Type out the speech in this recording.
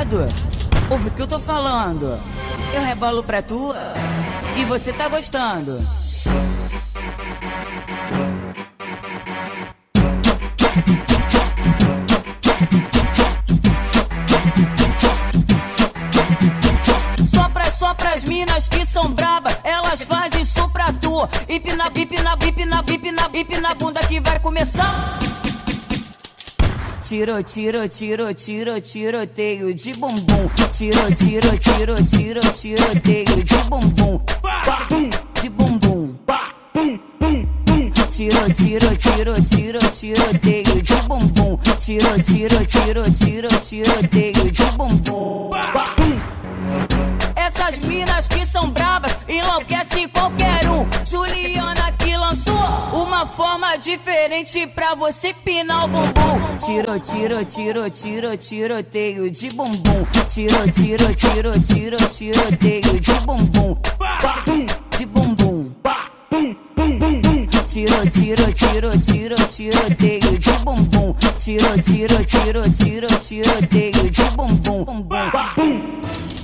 ligado? Ouve o que eu tô falando. Eu rebolo pra tu e você tá gostando. Só pras minas que são braba, elas fazem isso pra tu. Empina na bunda que vai começar. Tiroteio de bumbum. Tiroteio de bumbum. De bumbum. Tiroteio de bumbum. Tiroteio de bumbum. Essas minas que são brabas enlouquecem qualquer um. Juliana que lançou uma forma diferente pra você pinar o bumbum. Tiroteio de bumbum. Tiroteio de bumbum. De bumbum. Tiroteio de bumbum. Tiroteio de bumbum.